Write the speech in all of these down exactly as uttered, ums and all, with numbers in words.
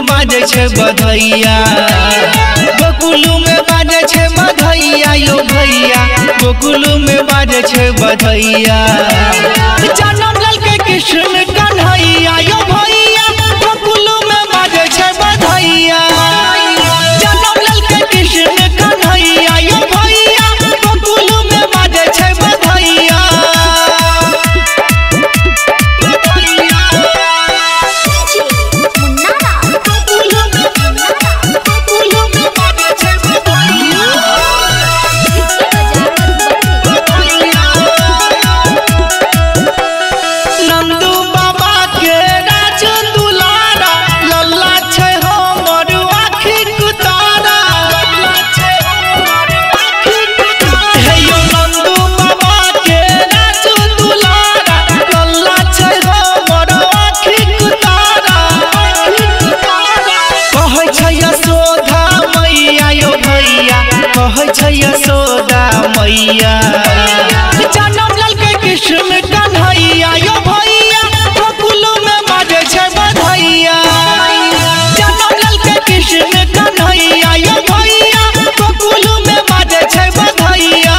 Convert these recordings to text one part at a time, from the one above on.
बाजे छे बधैया गोकुलू में बाजे छे बधैया यो भैया गोकुलू में बाजे छे बधैया जन्म ललके कृष्ण कन्हैया यो भैया गोकुलू में बाजे छे बधैया जन्म ललके कृष्ण कन्हैया यो भैया गोकुलू में बाजे छे बधैया यशोदा मैया जन्म ललके कृष्ण कन्हैया यो भैया गोकुलू में बाजे छे बधैया जन्म ललके कृष्ण कन्हैया यो भैया गोकुलू में बाजे छे बधैया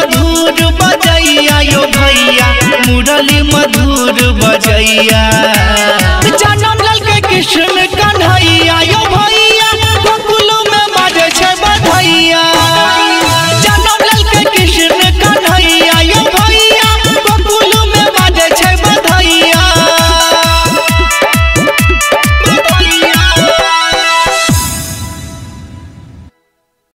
मुरली मधुर बजैया